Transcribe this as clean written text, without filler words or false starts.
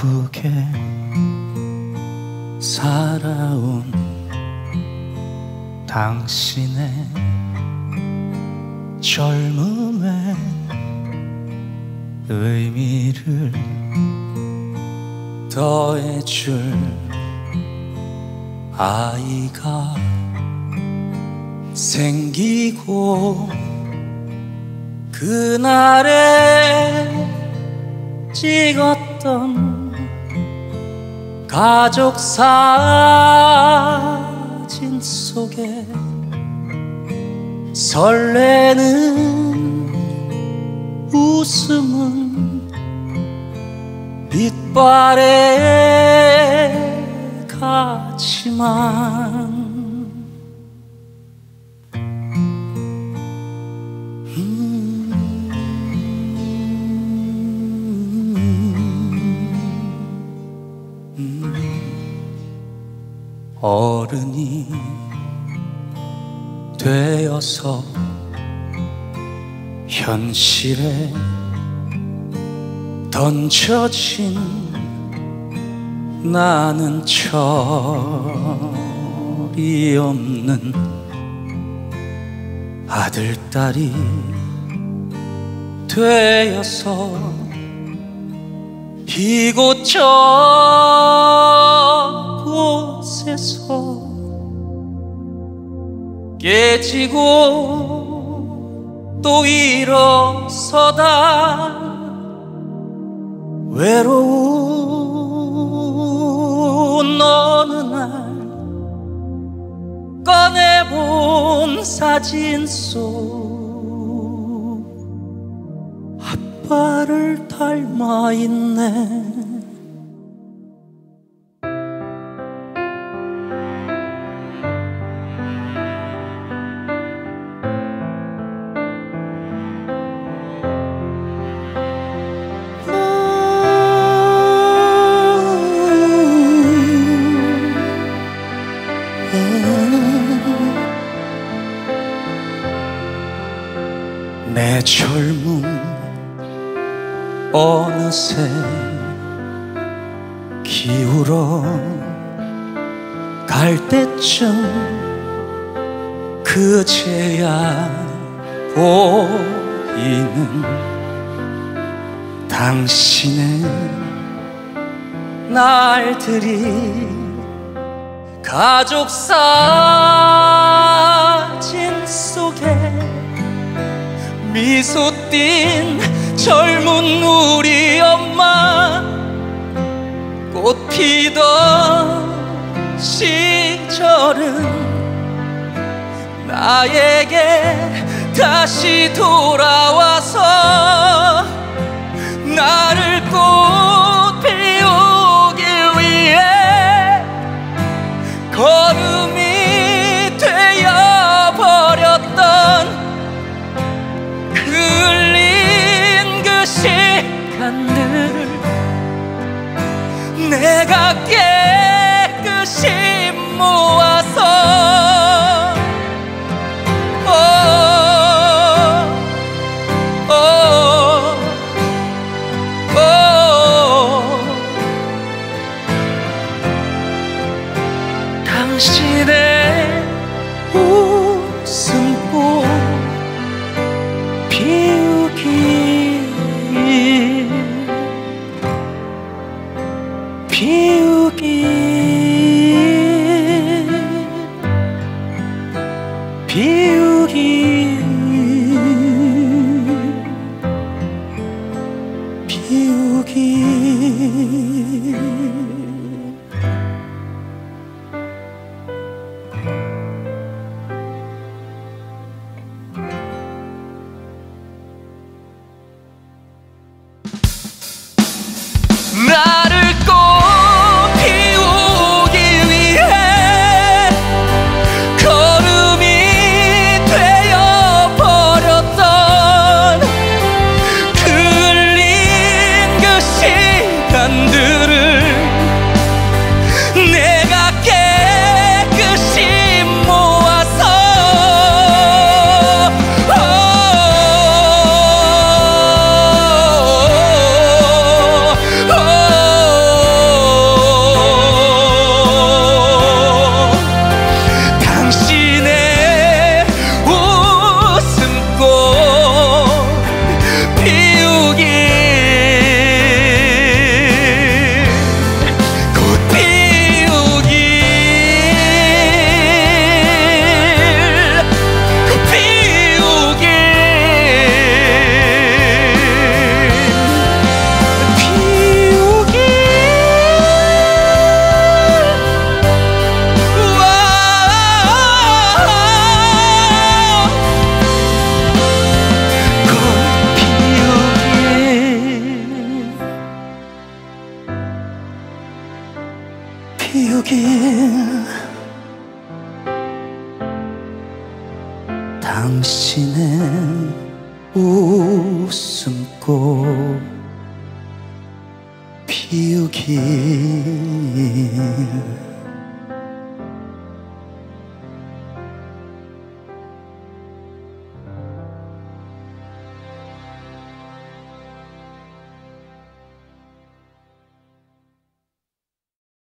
바쁘게 살아온 당신의 젊음의 의미를 더해줄 아이가 생기고 그날에 찍었던 가족사진 속에 설레는 웃음은 빛발에 가지만 어른이 되어서 현실에 던져진 나는 철이 없는 아들, 딸이 되어서 이곳저곳에서 깨지고 또 일어서다 외로운 어느 날 꺼내본 사진 속 아빠를 닮아 있네. 내 젊음 어느새 기울어 갈 때쯤 그제야 보이는 당신의 날들이 가족사진 속에 미소 띈 젊은 우리 엄마, 꽃 피던 시절은 나에게 다시 돌아와서 나를 꽃 피우길 위해 걸음이 되어버렸던 흘린 그 시간들을 내가 깨끗이 모아서 당신의 웃음꽃 피우기 피우길 당신의 웃음꽃 피우길